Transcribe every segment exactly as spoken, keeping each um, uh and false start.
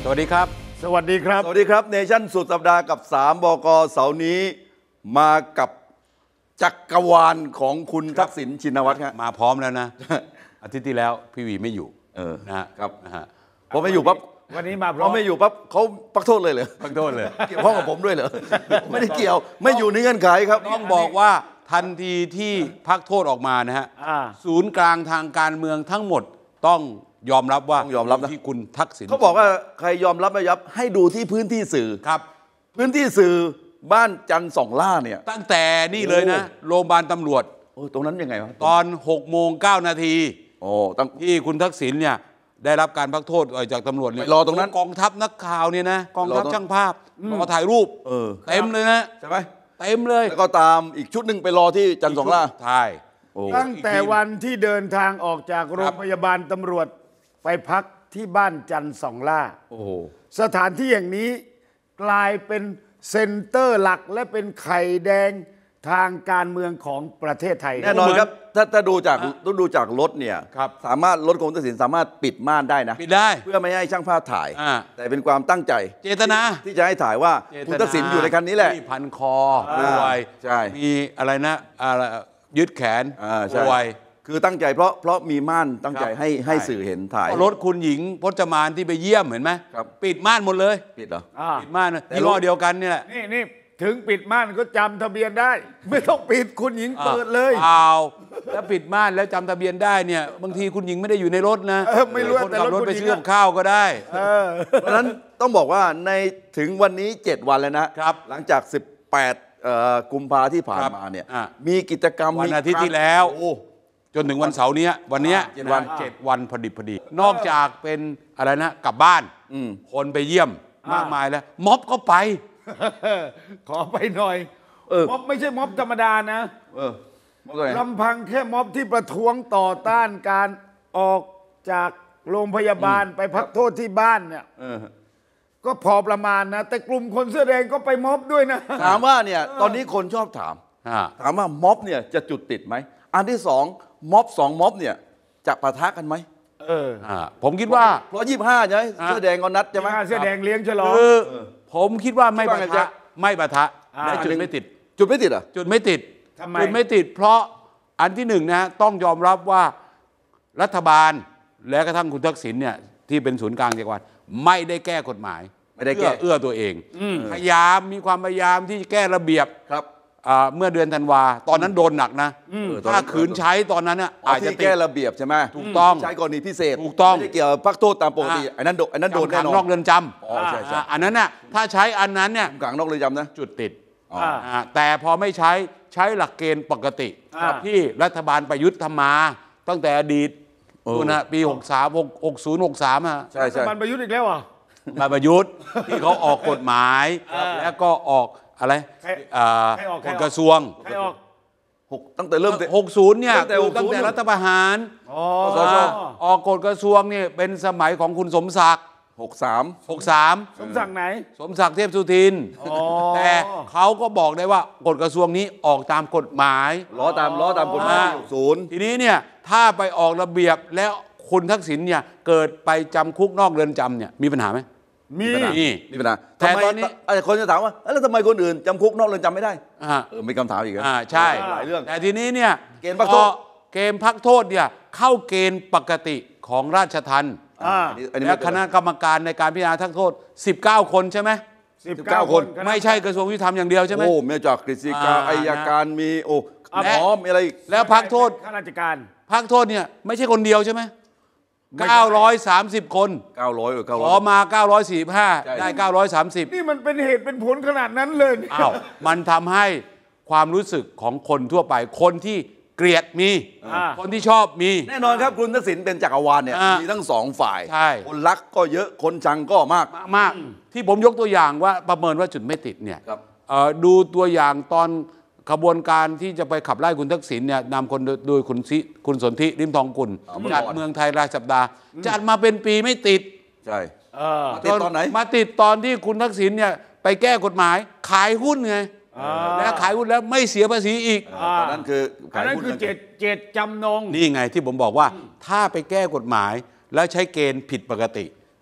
สวัสดีครับสวัสดีครับสวัสดีครับเนชั่นสุดสัปดาห์กับสามบก.เสาร์นี้มากับจักรวาลของคุณทักษิณชินวัตรครับมาพร้อมแล้วนะ อาทิตย์ที่แล้วพี่วีไม่อยู่เออนะฮะครับนะฮะพอไม่อยู่ปั๊บวันนี้มาพร้อมเขาไม่อยู่ปั๊บเขาปักโทษเลยเหรอปักโทษเลยเกี่ยวข้องกับผมด้วยเหรอไม่ได้เกี่ยวไม่อยู่ในเงื่อนไขครับต้องบอกว่าทันทีที่พักโทษออกมานะฮะศูนย์กลางทางการเมืองทั้งหมดต้องยอมรับว่าต้องยอมรับนะที่คุณทักษิณเขาบอกว่าใครยอมรับไม่ยับให้ดูที่พื้นที่สื่อครับพื้นที่สื่อบ้านจันทร์สองล่าเนี่ยตั้งแต่นี่เลยนะโรงพยาบาลตำรวจโอ้ตรงนั้นยังไงวะตอนหกโมงเก้านาทีโอ้ตั้งที่คุณทักษิณเนี่ยได้รับการพักโทษจากตำรวจเนี่ยรอตรงนั้นกองทัพนักข่าวเนี่ยนะกองทัพช่างภาพรอถ่ายรูปเต็มเลยนะใช่ไหมเต็มเลยแล้วก็ตามอีกชุดหนึ่งไปรอที่จันทร์สองล่าใช่ตั้งแต่วันที่เดินทางออกจากโรงพยาบาลตำรวจไปพักที่บ้านจันทร์สองล่าโอ้โหสถานที่อย่างนี้กลายเป็นเซ็นเตอร์หลักและเป็นไข่แดงทางการเมืองของประเทศไทยแน่นอนครับถ้าถ้าดูจากต้องดูจากรถเนี่ยสามารถรถของทักษิณสามารถปิดม่านได้นะปิดได้เพื่อไม่ให้ช่างภาพถ่ายแต่เป็นความตั้งใจเจตนาที่จะให้ถ่ายว่าคุณทักษิณอยู่ในคันนี้แหละมีพันคอด้วยใช่มีอะไรนะอะไรยึดแขนด้วยคือตั้งใจเพราะเพราะมีม่านตั้งใจให้ให้สื่อเห็นถ่ายรถคุณหญิงพจมานที่ไปเยี่ยมเห็นไหมปิดม่านหมดเลยปิดเหรอปิดม่านยี่ห้อเดียวกันนี่แหละนี่นี่ถึงปิดม่านก็จำทะเบียนได้ ไม่ต้องปิดคุณหญิงเปิดเลยเอาแล้วปิดม่านแล้วจำทะเบียนได้เนี่ยบางทีคุณหญิงไม่ได้อยู่ในรถนะไม่รู้แต่รถไปซื้อข้าวก็ได้เพราะฉะนั้นต้องบอกว่าในถึงวันนี้เจ็ดวันแล้วนะครับหลังจากสิบแปดกุมภาที่ผ่านมาเนี่ยมีกิจกรรมวันอาทิตย์ที่แล้วจนถึงวันเสาร์นี้วันนี้เจ็ดวันเจ็ดวันพอดีพอดีนอกจากเป็นอะไรนะกลับบ้านคนไปเยี่ยมมากมายแล้วม็อบก็ไปขอไปหน่อยม็อบไม่ใช่ม็อบธรรมดานะลำพังแค่ม็อบที่ประท้วงต่อต้านการออกจากโรงพยาบาลไปพักโทษที่บ้านเนี่ยก็พอประมาณนะแต่กลุ่มคนเสื้อแดงก็ไปม็อบด้วยนะถามว่าเนี่ยตอนนี้คนชอบถามถามว่าม็อบเนี่ยจะจุดติดไหมอันที่สองม็อบสองม็อบเนี่ยจะปะทะกันไหมเออผมคิดว่าเพราะยี่สิบห้าใช่ไหมเสื้อแดงก็นัดใช่ไหมเสื้อแดงเลี้ยงฉลองผมคิดว่าไม่ปะทะไม่ปะทะและจุดไม่ติดจุดไม่ติดอ่ะจุดไม่ติดจุดไม่ติดเพราะอันที่หนึ่งนะต้องยอมรับว่ารัฐบาลและกระทั่งคุณทักษิณเนี่ยที่เป็นศูนย์กลางจักรวาลไม่ได้แก้กฎหมายไม่ได้แก้เอื้อตัวเองพยายามมีความพยายามที่จะแก้ระเบียบครับเมื่อเดือนธันวาตอนนั้นโดนหนักนะถ้าขืนใช้ตอนนั้นอาจจะแก้ระเบียบใช่ไหมถูกต้องใช้กรณีพิเศษถูกต้องไม่ได้เกี่ยวพักโทษตามปกติอันนั้นอันนั้นโดนแน่นอนนอกเรือนจำอันนั้นน่ะถ้าใช้อันนั้นเนี่ยขังนอกเรือนจำนะจุดติดแต่พอไม่ใช้ใช้หลักเกณฑ์ปกติที่รัฐบาลประยุทธ์ทำมาตั้งแต่อดีตนะปีหกสามหกศูนย์หกสามอ่ะใช่ใช่รัฐบาลประยุทธ์อีกแล้วอ่ะมาประยุทธ์ที่เขาออกกฎหมายแล้วก็ออกอะไรกฎกระทรวงหกตั้งแต่เริ่มหกศูนย์เนี่ยตั้งแต่รัฐประหารออกกฎกระทรวงเนี่ยเป็นสมัยของคุณสมศักดิ์หกสามหกสามสมศักดิ์ไหนสมศักดิ์เทพสุทินแต่เขาก็บอกได้ว่ากฎกระทรวงนี้ออกตามกฎหมายล้อตามล้อตามกฎหมายหกศูนย์ทีนี้เนี่ยถ้าไปออกระเบียบแล้วคุณทักษิณเนี่ยเกิดไปจำคุกนอกเรือนจำเนี่ยมีปัญหาไหมมีมีปัญหาแต่ตอนนี้คนจะถามว่าแล้วทำไมคนอื่นจำคุกนอกเรือนจำไม่ได้เออมีคำถามอีกอ่าใช่หลายเรื่องแต่ทีนี้เนี่ยเกณฑ์พักโทษเกณฑ์พักโทษเนี่ยเข้าเกณฑ์ปกติของราชทัณฑ์และคณะกรรมการในการพิจารณาทักโทษสิบเก้าคนใช่ไหมสิบเก้าคนไม่ใช่กระทรวงยุติธรรมอย่างเดียวใช่ไหมโอ้มีจากกฤษฎีกาอัยการมีโอ้หมอมีอะไรแล้วพักโทษข้าราชการพักโทษเนี่ยไม่ใช่คนเดียวใช่ไหมเก้าร้อยสามสิบคนเก้าร้อยเออเก้าร้อยขอมาเก้าร้อยสี่สิบห้าได้เก้าร้อยสามสิบนี่มันเป็นเหตุเป็นผลขนาดนั้นเลยอ้าวมันทำให้ความรู้สึกของคนทั่วไปคนที่เกลียดมีคนที่ชอบมีแน่นอนครับคุณทักษิณเป็นจักรวาลเนี่ยมีทั้งสองฝ่ายคนรักก็เยอะคนชังก็มากมากที่ผมยกตัวอย่างว่าประเมินว่าจุดไม่ติดเนี่ยดูตัวอย่างตอนขบวนการที่จะไปขับไล่คุณทักษิณเนี่ยนำคนโดยคุณคุณสนธิริมทองกุลจัดเมืองไทยรายสัปดาห์จัดมาเป็นปีไม่ติดใช่มาติดตอนไหนมาติดตอนที่คุณทักษิณเนี่ยไปแก้กฎหมายขายหุ้นไงแล้วขายหุ้นแล้วไม่เสียภาษีอีกตอนนั้นคืออันนั้นคือเจตเจตจำนงนี่ไงที่ผมบอกว่าถ้าไปแก้กฎหมายแล้วใช้เกณฑ์ผิดปกติ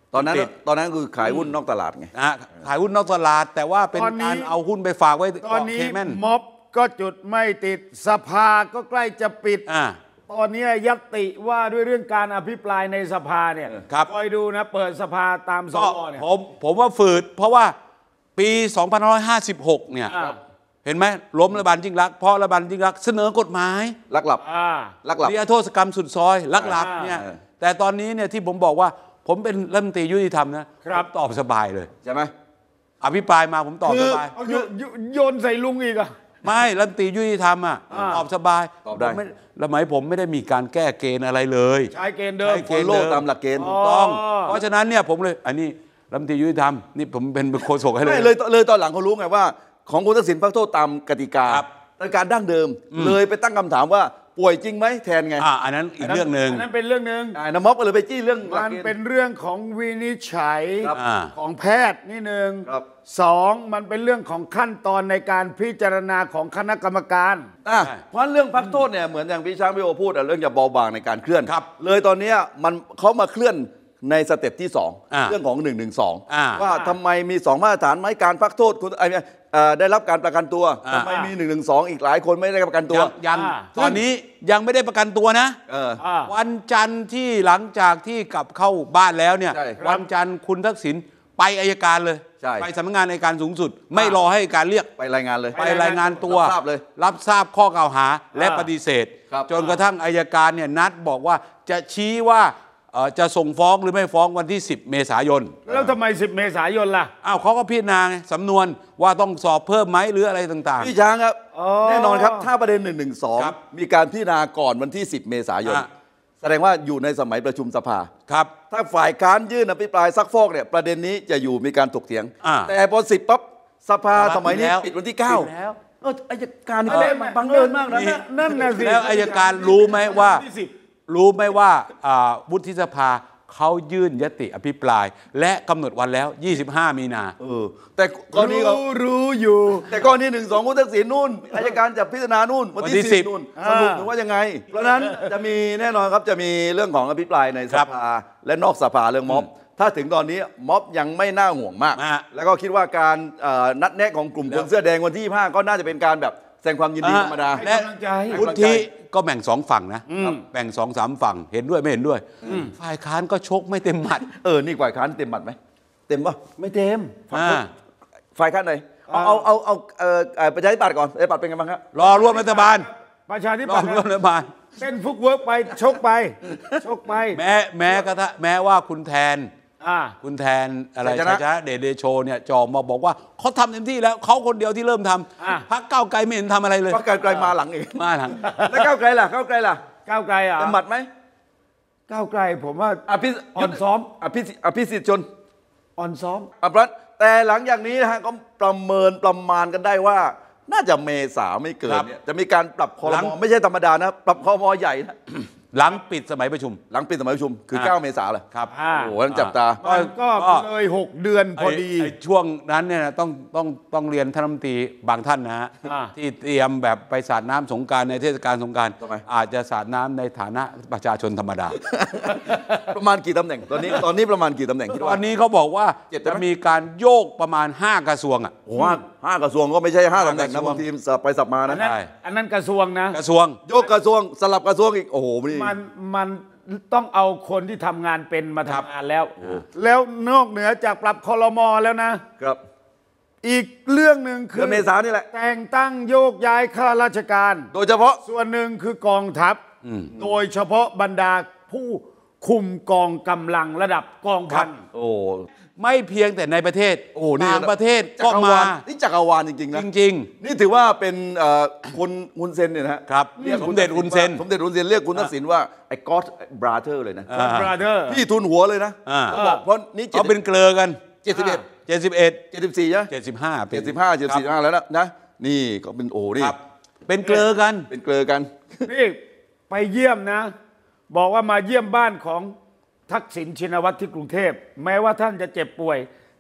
ตอนนั้นตอนนั้นคือขายหุ้นนอกตลาดไงนะขายหุ้นนอกตลาดแต่ว่าเป็นการเอาหุ้นไปฝากไว้ตอนนี้ม็อบก็จุดไม่ติดสภาก็ใกล้จะปิดตอนนี้ยัตติว่าด้วยเรื่องการอภิปรายในสภาเนี่ยคอยดูนะเปิดสภาตามสวเนี่ยผมผมว่าฝืดเพราะว่าปีสองพันห้าร้อยห้าสิบหกเนี่ยเห็นไหมล้มรัฐบาลยิ่งลักษณ์เพราะรัฐบาลยิ่งลักษณ์เสนอกฎหมายลักหลับลักหลับนิรโทษกรรมสุดซอยลักหลับเนี่ยแต่ตอนนี้เนี่ยที่ผมบอกว่าผมเป็นรัฐมนตรียุติธรรมนะครับตอบสบายเลยใช่ไหมอภิปรายมาผมตอบสบายโยนใส่ลุงอีกอะไม่รัฐมนตรียุติธรรมอ่ะตอบสบายตอบได้สมัยผมไม่ได้มีการแก้เกณฑ์อะไรเลยใช้เกณฑ์เดิมใช้เกณฑ์เดิมตามหลักเกณฑ์ถูกต้องเพราะฉะนั้นเนี่ยผมเลยอันนี้รัฐมนตรียุติธรรมนี่ผมเป็นโฆษกให้เลยไม่เลยเลยตอนหลังเขารู้ไงว่าของคุณทักษิณพักโทษตามกติกาในการดั้งเดิมเลยไปตั้งคำถามว่าป่วยจริงไหมแทนไงอ่าอันนั้นอีกเรื่องหนึ่งอันนั้นเป็นเรื่องหนึ่งน้ำม็อบก็เลยไปจี้เรื่องมันเป็นเรื่องของวินิจฉัยของแพทย์นี่หนึ่งสองมันเป็นเรื่องของขั้นตอนในการพิจารณาของคณะกรรมการอ่าเพราะเรื่องพักโทษเนี่ยเหมือนอย่างพี่ช้างพี่โอพูดเรื่องจะเบาบางในการเคลื่อนเลยตอนนี้มันเขามาเคลื่อนในสเต็ปที่สองเรื่องของหนึ่งหนึ่งสองว่าทำไมมีสองมาตรฐานไหมการพักโทษคุณไอ้ได้รับการประกันตัวทำไมมีหนึ่งหนึ่งสองอีกหลายคนไม่ได้ประกันตัวยังตอนนี้ยังไม่ได้ประกันตัวนะวันจันทร์ที่หลังจากที่กลับเข้าบ้านแล้วเนี่ยวันจันทร์คุณทักษิณไปอัยการเลยไปสำนักงานอัยการสูงสุดไม่รอให้การเรียกไปรายงานเลยไปรายงานตัวรับทราบเลยรับทราบข้อกล่าวหาและปฏิเสธจนกระทั่งอัยการเนี่ยนัดบอกว่าจะชี้ว่าจะส่งฟ้องหรือไม่ฟ้องวันที่สิบเมษายนแล้วทำไมสิบเมษายนล่ะอ้าวเขาก็พิจารณาสำนวนว่าต้องสอบเพิ่มไหมหรืออะไรต่างๆพี่ช้างครับแน่นอนครับถ้าประเด็นหนึ่งหนึ่งสองมีการพิจารณาก่อนวันที่สิบเมษายนแสดงว่าอยู่ในสมัยประชุมสภาครับถ้าฝ่ายค้านยื่นอภิปรายซักฟอกเนี่ยประเด็นนี้จะอยู่มีการถกเถียงแต่พอสิบปั๊บสภาสมัยนี้ปิดวันที่เก้าเอออัยการนี่บังเอิญมากนะนั่นน่ะสิแล้วอัยการรู้ไหมว่ารู้ไหมว่าวุฒิสภาเขายื่นยติอภิปรายและกำหนดวันแล้วยี่สิบห้ามีนาเออแต่กรณีรู้รู้อยู่แต่กรณีหนึ่งสองคุณทักษิณนู่นอัยการจะพิจารณานู่นวันที่สิบนู่นสรุปถึงว่ายังไงเพราะนั้นจะมีแน่นอนครับจะมีเรื่องของอภิปรายในสภาและนอกสภาเรื่องม็อบถ้าถึงตอนนี้ม็อบยังไม่น่าห่วงมากแล้วก็คิดว่าการนัดแนะของกลุ่มคนเสื้อแดงวันที่ยี่สิบห้าก็น่าจะเป็นการแบบแสดงความยินดีธรรมดาและวุฒิก็แบ่งสองฝั่งนะแบ่งสองสามฝั่งเห็นด้วยไม่เห็นด้วยฝ่ายค้านก็ชกไม่เต็มหมัดเออนี่ฝ่ายค้านเต็มหมัดไหมเต็มป่ะไม่เต็มฝ่ายค้านไหนเอาเอาเอาเอาเออประชาธิปัตย์ก่อนประชาธิปัตย์เป็นไงบ้างครับรอร่วมรัฐบาลประชาธิปัตย์ร่วมรัฐบาลเต้นฟุกเวิร์กไปชกไปชกไปแม้แม้กระทั่งแม้ว่าคุณแทนคุณแทนอะไรชัยชนะเดชเดโชเนี่ยจอมาบอกว่าเขาทำเต็มที่แล้วเขาคนเดียวที่เริ่มทำพรรคก้าวไกลไม่เห็นทำอะไรเลยพรรคก้าวไกลมาหลังเองมาหลังแล้วก้าวไกลล่ะก้าวไกลล่ะก้าวไกลอ่ะเต็มหมัดไหมก้าวไกลผมว่าอภิอ่อนซ้อมอภิอภิสิทธิ์ชนอ่อนซ้อมอภิรัตแต่หลังอย่างนี้นะฮะก็ประเมินประมาณกันได้ว่าน่าจะเมษาไม่เกินเนี่ยจะมีการปรับครม.ไม่ใช่ธรรมดานะปรับครม.ใหญ่นะหลังปิดสมัยประชุมหลังปิดสมัยประชุมคือเก้าเมษายนเลยครับโอ้โหนั่นจับตาก็เลยหกเดือนพอดีช่วงนั้นเนี่ยต้องต้องต้องเรียนท่านรัฐมนตรีบางท่านนะฮะที่เตรียมแบบไปสาดน้ำสงกรานต์ในเทศกาลสงกรานต์อาจจะสาดน้ำในฐานะประชาชนธรรมดาประมาณกี่ตำแหน่งตอนนี้ตอนนี้ประมาณกี่ตำแหน่งตอนนี้เขาบอกว่าจะมีการโยกประมาณห้ากระทรวงอ่ะโอ้ห้ากระทรวงก็ไม่ใช่ห้าตำแหน่งนะบางทีสับไปสับมานะอันนั้นกระทรวงนะกระทรวงโยกกระทรวงสลับกระทรวงอีกโอ้โหมันมันต้องเอาคนที่ทำงานเป็นมาทำงานแล้วแล้วนอกเหนือจากปรับครม.แล้วนะครับอีกเรื่องหนึ่งคือเมษานี่แหละแต่งตั้งโยกย้ายข้าราชการโดยเฉพาะส่วนหนึ่งคือกองทัพโดยเฉพาะบรรดาผู้คุมกองกำลังระดับกองพันโอ้ไม่เพียงแต่ในประเทศโอ้ต่างประเทศก็มานี่จักรวาลจริงๆนะจริงๆนี่ถือว่าเป็นคุณฮุนเซนเนี่ยนะครับสมเด็จฮุนเซนสมเด็จฮุนเซนเรียกคุณทักษิณว่าไอ้ก็อดบราเธอร์เลยนะบราเธอร์พี่ทุนหัวเลยนะเขาบอกเพราะนี่เขาเป็นเกลือกันเจ็ดสิบเอ็ดเจ็ดสิบเอ็ดเจ็ดสิบสี่ใช่เจ็ดสิบห้าเจ็ดสิบห้าเจ็ดสิบห้าแล้วนะนะนี่ก็เป็นโอ้นี่เป็นเกลือกันเป็นเกลือกันนี่ไปเยี่ยมนะบอกว่ามาเยี่ยมบ้านของทักษิณชินวัตรที่กรุงเทพแม้ว่าท่านจะเจ็บป่วย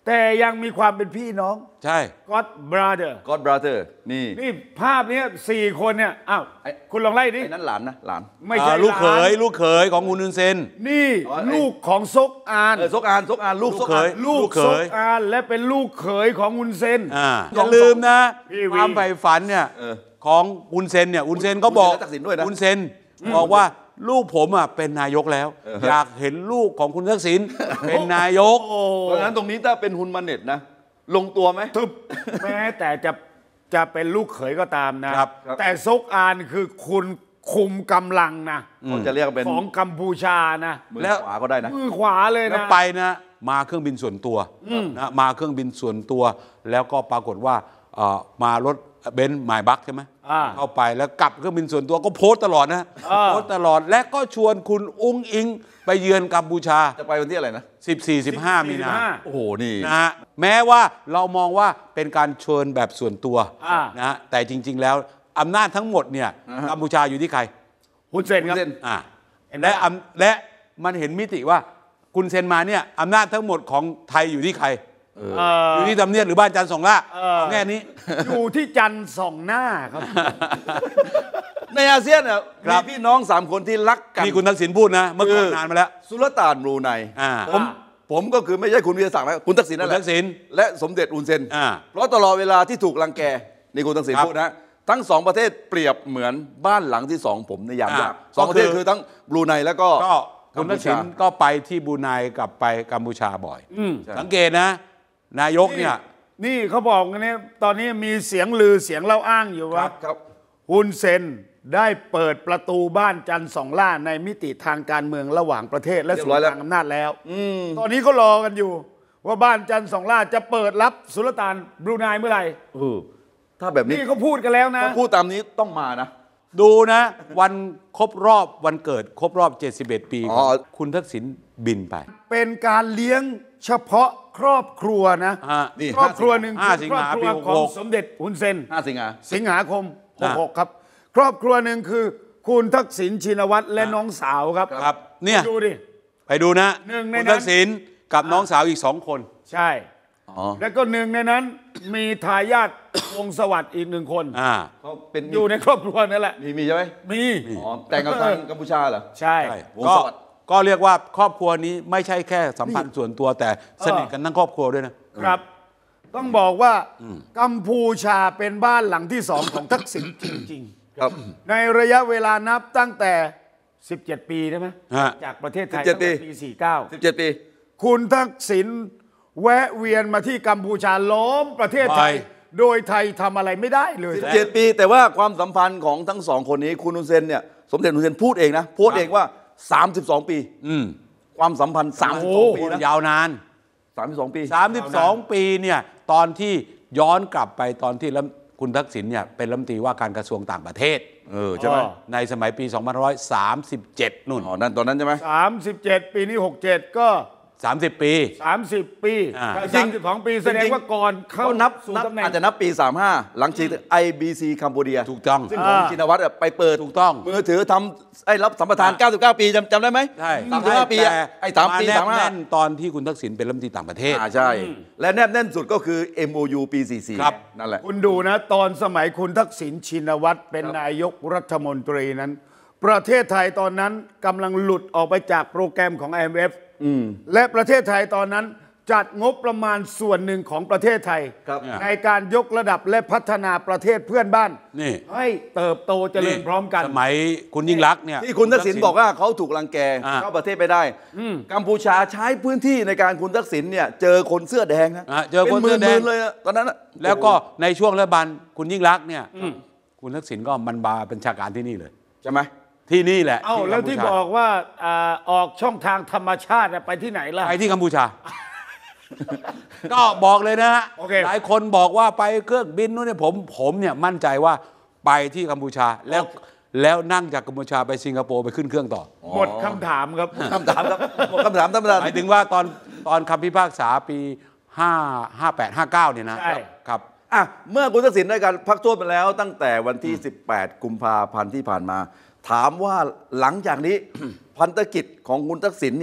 แต่ยังมีความเป็นพี่น้องใช่ God brother God brother นี่นี่ภาพเนี้ยสี่คนเนี่ยอ้าวคุณลองไล่ดิไอ้นั้นหลานนะหลานไม่ใช่อ่าลูกเขยหานลูกเขยของคุณฮุนเซนนี่อ๋อไอ้ลูกของซกอานเออซกอานซกอานลูกลูซกกเขอานยลูกลูกเขซยกอานและเป็นลูกเขยของฮุนเซนอ่าขอย่าองลืมนะพี่วีความใฝ่ฝันเนี่ยเออของอุนเซนเนี่ยอุนเซนก็บอกอุนเซนและทักษิณด้วยนะอุนเซนบอกว่าลูกผมอ่ะเป็นนายกแล้ว อยากเห็นลูกของคุณทักษิณเป็นนายกโอ้เพราะฉะนั้นตรงนี้ถ้าเป็นฮุนมาเน็ตนะ ลงตัวไหมทึบแม้แต่จะจะเป็นลูกเขยก็ตามนะครับครับแต่ซกอานคือคุณคุมกำลังนะเขาจะเรียกว่าเป็นของกัมพูชานะมือแล้วขวาก็ได้นะมือขวาเลยแล้วนะไปนะมาเครื่องบินส่วนตัวนะมาเครื่องบินส่วนตัว แล้วก็ปรากฏว่าเอ่อมารถเบนซ์หมายบักใช่ไหมอ่าเข้าไปแล้วกลับเครื่องบินส่วนตัวก็โพสต์ตลอดนะอ่าโพสต์ตลอดและก็ชวนคุณอุ้งอิงไปเยือนกัมพูชาจะไปวันที่อะไรนะสิบสี่ สิบห้า มีนาโอ้โห นี่นะฮะแม้ว่าเรามองว่าเป็นการเชิญแบบส่วนตัวอ่านะฮะแต่จริง ๆ แล้วอำนาจทั้งหมดเนี่ยกัมพูชาอยู่ที่ใครฮุนเซนครับฮุนเซนอ่าและอำและมันเห็นมิติว่าคุณเซ็นมาเนี่ยอำนาจทั้งหมดของไทยอยู่ที่ใครเอ่ออยู่ที่ทำเนียบหรือบ้านจันทร์สองล่าเออแง่นี้อยู่ที่จันทร์สองหน้าครับในอาเซียนเนี่ยครัมีบพี่น้องสามคนที่รักกันนี่คุณทักษิณพูดนะ เมื่อก่อนนานมาแล้วสุลต่านบรูไนอ่าผมผมก็คือไม่ใช่คุณวิทยาศักดิ์นะคุณทักษิณนั่นแหคุณละทักษิณและสมเด็จอุนเซนอ่าเพราะตลอดเวลาที่ถูกรังแกนี่คุณทักษิณครับพูดนะทั้งสองประเทศเปรียบเหมือนบ้านหลังที่สองผมในยามยากอ่าสองประเทศก็คือคือทั้งบรูไนแล้วก็ก็คุณกัทัมกพูษิณชาก็ไปที่บรูไนกับไปกัมพูชาบ่อยอืมสังเกตนะ นายกเนี่ยนี่เขาบอกกันเนี่ยตอนนี้มีเสียงลือเสียงเล่าอ้างอยู่คว่ารับครับฮุนเซนได้เปิดประตูบ้านจันทร์สองล่าในมิติทางการเมืองระหว่างประเทศและเรียส่บร้วอยนแล้วทางอำนาจแล้วตอนนี้เขารอกันอยู่ ว่าบ้านจันทร์สองล่าจะเปิดรับสุลต่านบรูไนเมื่อไหร่เออถ้าแบบนี้นี่เขาพูดกันแล้วนะถ้าพูดตามนี้ต้องมานะดูนะ วันครบรอบวันเกิดครบรอบเจ็ดสิบเอ็ดปีอ๋อคุณทักษิณบินไปเป็นการเลี้ยงเฉพาะครอบครัวนะอ่านี่ครอบครัวหนึ่งห้าคือสิงครอบหาครัปีวหกของหกสมเด็จฮุนเซนห้าสิงหาสิงหาคมอ่าหกหกครับ ครอบครัวหนึ่งคือ คุณทักษิณชินวัตรและน้องสาวครับครับเนี่ยดูดิไปดูนะหนึ่งในคุณนั้นทักษิณกับน้องสาวอีกสองคนใช่อ๋อแล้วก็หนึ่งในนั้นมีทายาท วงศ์สวัสดิ์อีกหนึ่งคนอ่าเขาเป็นอยู่ในครอบครัวนั่นแหละมีมีใช่ไหมมีอ๋อแต่งกับทางกัมพูชาเหรอใช่ใช่วงก็สวัสดิ์ก็เรียกว่าครอบครัวนี้ไม่ใช่แค่สัมพันธ์ส่วนตัวแต่สนิทกันทั้งครอบครัวด้วยนะครับ ต้องบอกว่ากัมพูชาเป็นบ้านหลังที่สองของทักษิณจริงครับๆ ในระยะเวลานับตั้งแต่ สิบเจ็ด ปีได้ไหมฮะจากประเทศไทยสิบเจ็ดตั้งแต่ปีปี สี่สิบเก้าสิบเจ็ดปีคุณทักษิณแวะเวียนมาที่กัมพูชาล้อมประเทศไทยไปโดยไทยทำอะไรไม่ได้เลยสิบเจ็ดปีแต่ว่าความสัมพันธ์ของทั้งสองคนนี้คุณฮุนเซนเนี่ยสมเด็จฮุนเซนพูดเองนะพูดเองว่า สามสิบสอง ปีอืมความสัมพันธ์ สามสิบสอง ปีนะยาวนานสามสิบสองปีสามสิบสองปีเนี่ยตอนที่ย้อนกลับไปตอนที่รัฐคุณทักษิณเนี่ยเป็นรัฐมนตรีว่าการกระทรวงต่างประเทศเออใช่ไหมอ๋อในสมัยปี สองพันห้าร้อยสามสิบเจ็ด นู่นอ๋อนั่นตอนนั้นใช่ไหมสามสิบเจ็ด ปีนี้หกเจ็ดก็สามสิบ ปีสามสิบ ปีอ่าสามสิบสองปีแสดงว่าก่อนเข้าเขานับสู่นับตำแหน่งอาจจะนับปี สามสิบห้า หลังชิง ไอ บี ซี คัมพูเดียถูกต้องซึ่งของอ่าชินวัตรอะไปเปิดถูกต้องมือถือทำไอ้รับสัมปทาน เก้าสิบเก้า ปีจำจำได้ไหมใช่สามสิบห้าปีอะแต่ไอ้สามปีแนบสามห้าแน่นตอนที่คุณทักษิณเป็นรัฐมนตรีต่างประเทศอ่าใช่ และแนบแน่นสุดก็คือ เอ็ม โอ ยู ปี สี่สิบสี่ครับนั่นแหละคุณดูนะ ตอนสมัยคุณทักษิณชินวัตรเป็นนายกรัฐมนตรีนั้น ประเทศไทยตอนนั้นกำลังหลุดออกไปจากโปรแกรมของ ไอ เอ็ม เอฟ และประเทศไทยตอนนั้นจัดงบประมาณส่วนหนึ่งของประเทศไทยครับในการยกระดับและพัฒนาประเทศเพื่อนบ้านนี่ให้เติบโตเจริญพร้อมกันสมัยคุณยิ่งรักษณ์เนี่ยที่คุณทักษิณบอกว่าเขาถูกรังแกอ่าเข้าประเทศไม่ได้กัมพูชาใช้พื้นที่ในการคุณทักษิณเนี่ยเจอคนเสื้อแดงฮะอ่าเจอคนเสื้อแดงป็นหมื่นๆเลยอะตอนนั้นอะแล้วก็ในช่วงรัฐบาลคุณยิ่งรักษณ์เนี่ยคุณทักษิณก็มันบาเป็นชาการที่นี่เลยใช่ไหมที่นี่แหละเอ้าแล้วที่กัมพูชาบอกว่าอ่าออกช่องทางธรรมชาติอะไปที่ไหนล่ะไปที่กัมพูชา ก็บอกเลยนะฮะโอเคหลายคนบอกว่าไปเครื่องบินนู้นเนี่ยผมผมเนี่ยมั่นใจว่าไปที่กัมพูชาแล้วแล้วนั่งจากกัมพูชาไปสิงคโปร์ไปขึ้นเครื่องต่อหมดคำถามครับคำถามครับหมดคำถามท่านประธานหมายถึงว่าตอนตอนคำพิพากษาปีห้า ห้าแปด ห้าเก้าเนี่ยนะใช่ครับอ่ะเมื่อคุณทักษิณได้การพักโทษไปแล้วตั้งแต่วันที่ สิบแปด กุมภาพันธ์ที่ผ่านมา ถามว่าหลังจากนี้ พันธกิจของคุณทักษิณเนี่ย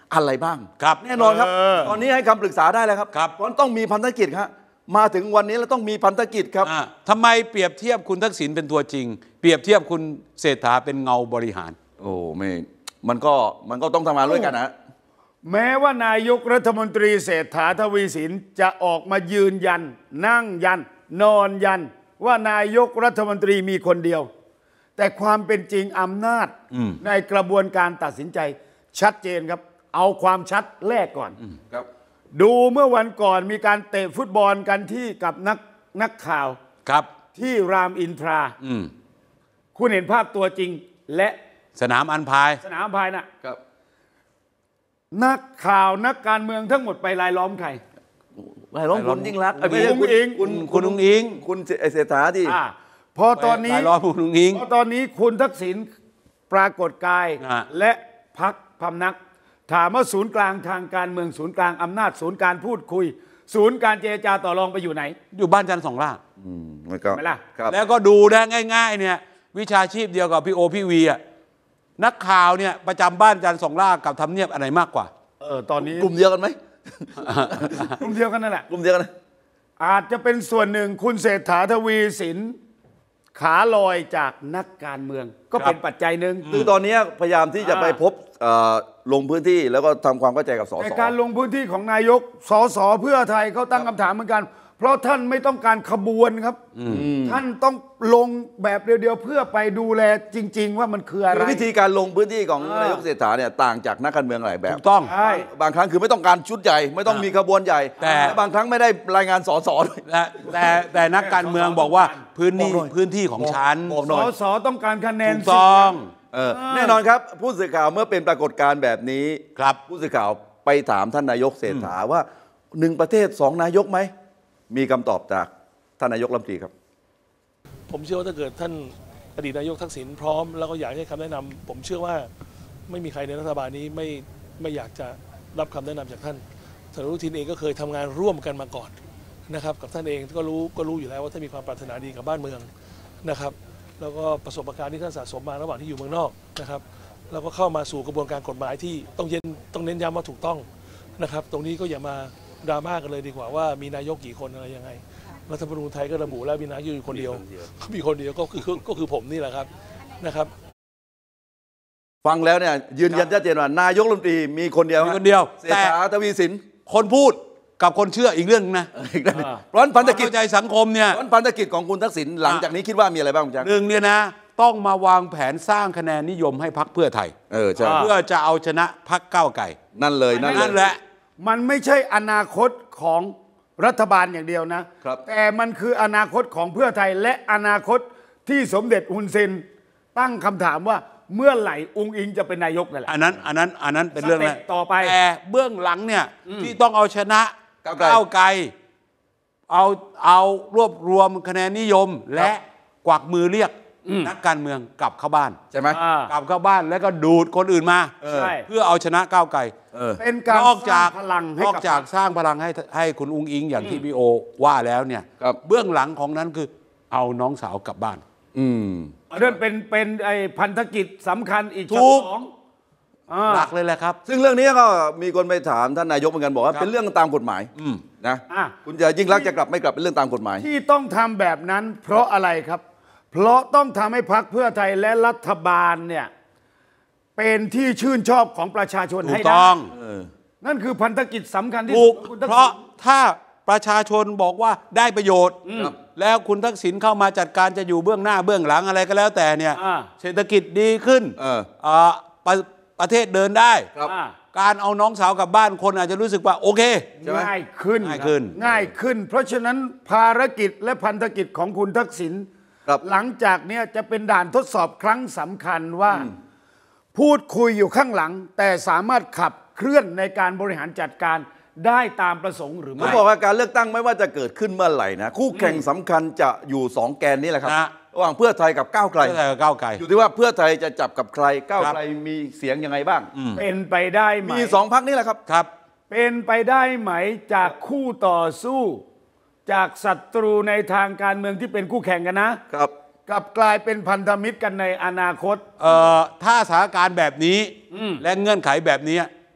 อะไรบ้างครับแน่นอนครับเออตอนนี้ให้คำปรึกษาได้แล้วครับครับเพราะต้องมีพันธกิจครับมาถึงวันนี้แล้วต้องมีพันธกิจครับอ่าทำไมเปรียบเทียบคุณทักษิณเป็นตัวจริง เปรียบเทียบคุณเศรษฐาเป็นเงาบริหารโอ้ไม่มันก็มันก็ต้องทำงานด้วยกันนะแม้ว่านายกรัฐมนตรีเศรษฐาทวีสินจะออกมายืนยัน นั่งยัน นอนยัน ว่านายกรัฐมนตรีมีคนเดียว แต่ความเป็นจริงอำนาจในกระบวนการตัดสินใจชัดเจนครับ เอาความชัดแรกก่อนครับดูเมื่อวันก่อนมีการเตะฟุตบอลกันที่กับนักนักข่าวครับที่รามอินทราอืมคุณเห็นภาพตัวจริงและสนามอันพายสนามภายน่ะครับนักข่าวนักการเมืองทั้งหมดไปรายล้อมใครไม่ร้องคุณยิ่งรักษณ์คุณอุ้งอิงคุณคุณอุ้งอิงคุณเศรษฐาที่อ่าพอตอนนี้หลายร้อยคุณอุ้งอิงพอตอนนี้คุณทักษิณปรากฏกายอ่ะและพักพำนัก ถามว่าศูนย์กลางทางการเมืองศูนย์กลางอำนาจศูนย์การพูดคุย ศูนย์การเจรจาต่อรองไปอยู่ไหนอยู่บ้านจันทร์สองล่าอืมมันก็เห็นไหมล่ะครับแล้วก็ดูได้ง่าย ๆ เนี่ย วิชาชีพเดียวกับพี่โอพี่วีอ่ะนักข่าวเนี่ยประจำบ้านจันทร์สองล่ากับทำเนียบอะไรมากกว่าเออตอนนี้กลุ่มเดียวกันไหมกลุ่มเดียวกันนั่นแหละกลุ่มเดียวกันนะอาจจะเป็นส่วนหนึ่งคุณเศรษฐาทวีสินขาลอยจากนักการเมือง ก็เป็นปัจจัยหนึ่งคือตอนนี้พยายามที่จะอ่าไปพบเอ่อลงพื้นที่แล้วก็ทำความเข้าใจกับสสแต่การลงพื้นที่ของนายกสสเพื่อไทยเขาตั้งคำถามเหมือนกัน เพราะท่านไม่ต้องการขบวนครับ ท่านต้องลงแบบเดียวๆเพื่อไปดูแลจริง ๆ ว่ามันคืออะไรคือวิธีการลงพื้นที่ของอ่านนายกเศรษฐาเนี่ยต่างจากนักการเมืองหลายแบบถูกต้องใช่บางครั้งคือไม่ต้องการชุดใหญ่ ไม่ต้องมีขบวนใหญ่แต่และบางครั้งไม่ได้รายงานสสด้วยแต่แต่แต่นักการเมืองบอกว่าพื้นที่บอกหน่อยพื้นที่ของฉันบอกหสน่อยสต้องการคะแนนถูกต้องเออแน่นอนครับผู้สื่อข่าวเมื่อเป็นปรากฏการณ์แบบนี้ครับผู้สื่อข่าวไปถามท่านนายกเศรษฐาว่าหนึ่งประเทศสองนายกไหมมีคำตอบจากท่านนายกรัฐมนตรีครับผมเชื่อว่าถ้าเกิดท่านอดีตนายกทักษิณพร้อมแล้วก็อยากให้คำแนะนำผมเชื่อว่าไม่มีใครในรัฐบาลนี้ไม่ไม่อยากจะรับคำแนะนำจากท่านท่านอนุทินเองก็เคยทำงานร่วมกันมาก่อนนะครับกับท่านเองก็รู้ก็รู้อยู่แล้วว่าท่านมีความปรารถนาดีกับบ้านเมืองนะครับแล้วก็ประสบการณ์ที่ท่านสะสมมาระหว่างที่อยู่เมืองนอกนะครับแล้วก็เข้ามาสู่กระบวนการกฎหมายที่ต้องเย็นต้องเน้นย้ำว่าถูกต้องนะครับตรงนี้ก็อย่ามาดราม่ากันเลยดีกว่าว่ามีนายกกี่คนอะไรยังไงรัฐธรรมนูญไทยก็ระบุแล้วมีนายกอยู่คนเดียวมีคนเดียวก็คือก็คือผมนี่แหละครับนะครับฟังแล้วเนี่ยยืนยันชัดเจนว่านายกรัฐมนตรีมีคนเดียวมีคนเดียวเศรษฐาทวีสินคนพูดกับคนเชื่ออีกเรื่องนึงนะอีกแล้วเพราะฉะนั้นพันธกิจเข้าใจสังคมเนี่ยเพราะฉะนั้นพันธกิจของคุณทักษิณหลังจากนี้คิดว่ามีอะไรบ้างคุณแจ๊คหนึ่งเนี่ยนะต้องมาวางแผนสร้างคะแนนนิยมให้พรรคเพื่อไทยเออใช่เพื่อจะเอาชนะพรรคก้าวไก่นั่นเลยนั่นนั่นเลแหยละมันไม่ใช่อนาคตของรัฐบาลอย่างเดียวนะครับแต่มันคืออนาคตของเพื่อไทยและอนาคตที่สมเด็จฮุนเซนตั้งคำถามว่าเมื่อไหร่องค์อิงจะเป็นนายกนั่นแหละอันนั้นอันนั้นอันนั้นเป็นเรื่องสเต็ปต่อไปแต่เบื้องหลังเนี่ยที่ต้องเอาชนะก้าวไกลก้าวไกลเอาเอารวบรวมคะแนนนิยมและกวักมือเรียกนักการเมืองกลับเข้าบ้านใช่ไหมอ่ากลับเข้าบ้านแล้วก็ดูดคนอื่นมาเออใช่เพื่อเอาชนะก้าวไกลเออเป็นการนอกจากสร้างพลังให้นอกกับจากสร้างพลังให้ให้คุณอุ้งอิงอย่างที่พี่โอว่าแล้วเนี่ยครับเบื้องหลังของนั้นคือเอาน้องสาวกลับบ้านอืมเรื่องเป็นเป็นไอ้พันธกิจสำคัญอีกถูกสองอ่าหลักเลยแหละครับซึ่งเรื่องนี้ก็มีคนไปถามท่านนายกเหมือนกันบอกว่าครับเป็นเรื่องตามกฎหมายอืมนะอ่ะคุณจะยิ่งรักษณ์จะกลับไม่กลับเป็นเรื่องตามกฎหมายที่ต้องทำแบบนั้น เพราะอะไรครับ เพราะต้องทำให้พรรคเพื่อไทยและรัฐบาลเนี่ยเป็นที่ชื่นชอบของประชาชนถูให้กได้ต้องนั่นคือพันธกิจสำคัญที่ถูสุกดของคุณทักษิณเพราะถ้าประชาชนบอกว่าได้ประโยชน์ครับแล้วคุณทักษิณเข้ามาจัดการจะอยู่เบื้องหน้าเบื้องหลังอะไรก็แล้วแต่เนี่ยอ่าเศรษฐกิจดีขึ้นเอออ่าประประเทศเดินได้ครับอ่าการเอาน้องสาวกลับบ้านคนอาจจะรู้สึกว่าโอเคใช่ไหมง่ายขึ้นง่ายขึ้นง่ายขึ้น เพราะฉะนั้นภารกิจและพันธกิจของคุณทักษิณครับหลังจากเนี้ยจะเป็นด่านทดสอบครั้งสำคัญว่า พูดคุยอยู่ข้างหลัง แต่สามารถขับเคลื่อนในการบริหารจัดการได้ตามประสงค์หรือเขาไม่บอกว่าการเลือกตั้งไม่ว่าจะเกิดขึ้นเมื่อไหร่นะคู่แข่งสำคัญจะอยู่สองแกนนี้แหละครับนะระหว่างเพื่อไทยกับก้าวไกลเพื่อไทยกับก้าวไกลอยู่ที่ว่าเพื่อไทยจะจับกับใครก้าวครับไกลมีเสียงยังไงบ้างเป็นไปได้ไหมมีสองพักนี้แหละครับครับเป็นไปได้ไหมจากคู่ต่อสู้ จากศัตรูในทางการเมืองที่เป็นคู่แข่งกันนะครับกลับกลายเป็นพันธมิตรกันในอนาคตเอ่อถ้าสถานการณ์แบบนี้และเงื่อนไขแบบนี้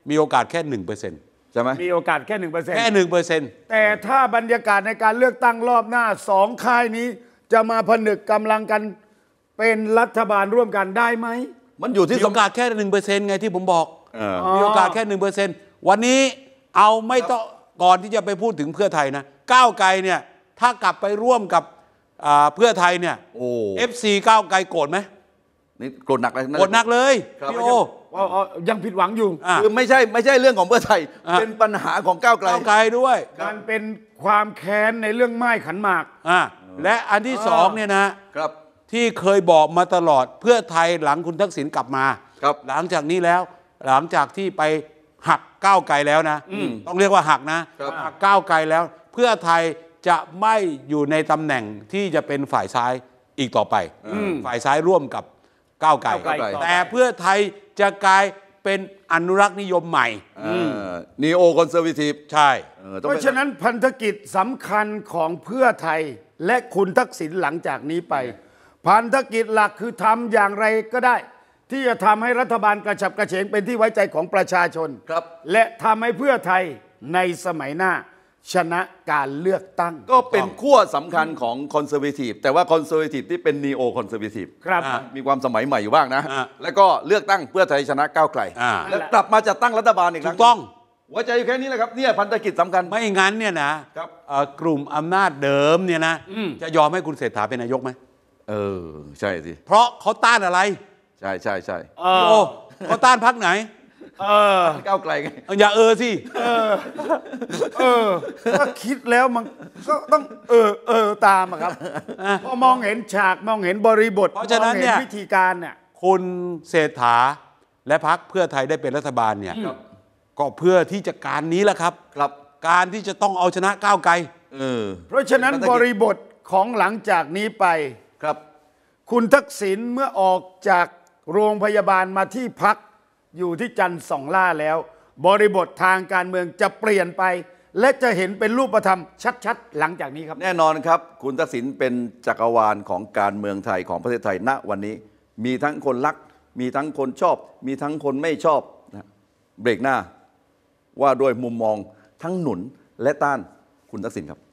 มีโอกาสแค่หนึ่งเปอร์เซ็นต์ใช่ไหมมีโอกาสแค่หนึ่งเปอร์เซ็นต์แค่หนึ่งเปอร์เซ็นต์แต่ถ้าบรรยากาศในการเลือกตั้งรอบหน้าสองค่ายนี้จะมาผนึกกำลังกันเป็นรัฐบาลร่วมกันได้ไหมมันอยู่ที่มีโอกาสแค่หนึ่งเปอร์เซ็นต์ไงที่ผมบอกเออมีโอกาสแค่หนึ่งเปอร์เซ็นต์วันนี้เอาไม่ต้องก่อนที่จะไปพูดถึงเพื่อไทยนะก้าวไกลเนี่ยถ้ากลับไปร่วมกับอ่าเพื่อไทยเนี่ยโอ้เอฟซีก้าวไกลโกรธไหมนี่โกรธหนักเลยะโกรธหนักเลยครับพี่โอว่าว่ายังผิดหวังอยู่อ่ะคือไม่ใช่ไม่ใช่เรื่องของเพื่อไทยอ่ะเป็นปัญหาของก้าวไกลก้าวไกลด้วยมันเป็นความแค้นในเรื่องไม้ขันหมากอ่าและอันที่สองเนี่ยนะครับ ที่เคยบอกมาตลอดเพื่อไทยหลังคุณทักษิณกลับมาครับหลังจากนี้แล้วหลังจากที่ไปหักก้าวไกลแล้วนะต้องเรียกว่าหักนะครับ หักก้าวไกลแล้ว เพื่อไทยจะไม่อยู่ในตำแหน่งที่จะเป็นฝ่ายซ้ายอีกต่อไปฝ่ายซ้ายร่วมกับก้าวไกลก้าวไกลแต่เพื่อไทยจะกลายเป็นอนุรักษ์นิยมใหม่นีโอคอนเซอร์วทีฟใช่เพราะฉะนั้นพันธกิจสำคัญของเพื่อไทยและคุณทักษิณหลังจากนี้ไป พันธกิจหลักคือทำอย่างไรก็ได้ ที่จะทำให้รัฐบาลกระฉับกระเฉงเป็นที่ไว้ใจของประชาชนครับและทำให้เพื่อไทยในสมัยหน้าชนะการเลือกตั้งก็เป็นขั้วสำคัญของคอนเซอร์วทีฟแต่ว่าคอนเซอร์วทีฟที่เป็นนีโอคอนเซอร์วทีฟครับอ่ามีความสมัยใหม่อยู่บ้างนะอ่าแล้วก็เลือกตั้งเพื่อไทยชนะก้าวไกลอ่าแล้วกลับมาจัดตั้งรัฐบาลอีกคถูรั้งกต้องหัวใจอยู่แค่นี้แหละครับเนี่ยพันธกิจสำคัญไม่งั้นเนี่ยนะครับ เอ่อกลุ่มอำนาจเดิมเนี่ยนะจะยอมให้คุณเศรษฐาเป็นนายกไหมเออใช่สิเพราะเขาต้านอะไรใช่ใช่ใช่พี่โอเขาต้านพักไหนเออก้าวไกลไงอย่าเออสิเออถ้าคิดแล้วมันก็ต้องเออเออตามอะครับพอมองเห็นฉากมองเห็นบริบทเพราะฉะนั้นมองเนี่เห็ยวิธีการเนี่ยคุณเศรษฐาและพักเพื่อไทยได้เป็นรัฐบาลเนี่ยก็เพื่อที่จะการนี้แหละครับครับการที่จะต้องเอาชนะก้าวไกลเออเพราะฉะนั้นพันธกิจบริบทของหลังจากนี้ไปครับคุณทักษิณเมื่อออกจากโรงพยาบาลมาที่พักอยู่ที่จันทร์สองล่าแล้ว บริบททางการเมืองจะเปลี่ยนไป และจะเห็นเป็นรูปธรรมชัดๆ หลังจากนี้ครับแน่นอนครับ คุณทักษิณเป็นจักรวาลของการเมืองไทยของประเทศไทยณวันนี้ มีทั้งคนรัก มีทั้งคนชอบ มีทั้งคนไม่ชอบนะเบรกหน้าว่าด้วยมุมมองทั้งหนุนและต้านคุณทักษิณครับ